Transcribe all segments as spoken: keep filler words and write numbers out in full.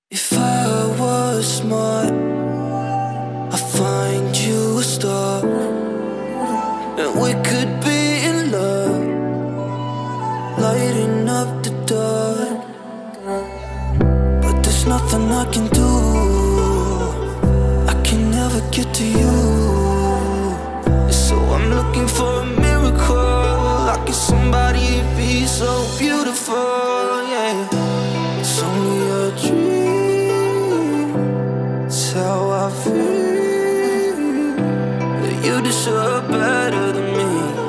If I was smart, I'd find you a star, and we could be in love, lighting up the dark. But there's nothing I can do, I can never get to you. So I'm looking for a miracle, like if somebody be so beautiful, yeah. It's only a dream, it's how I feel, that you deserve better than me.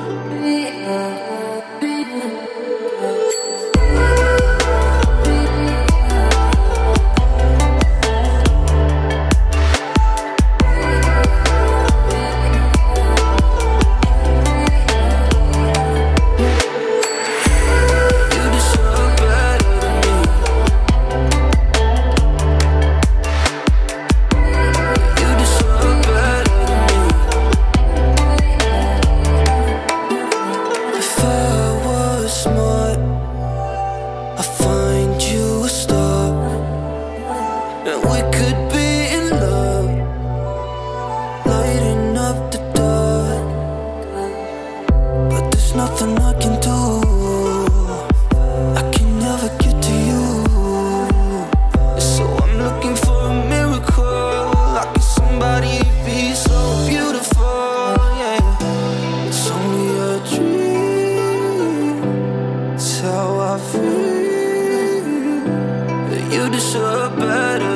Nothing I can do, I can never get to you. So I'm looking for a miracle, like if somebody be so beautiful, yeah. It's only a dream, it's how I feel, that you deserve better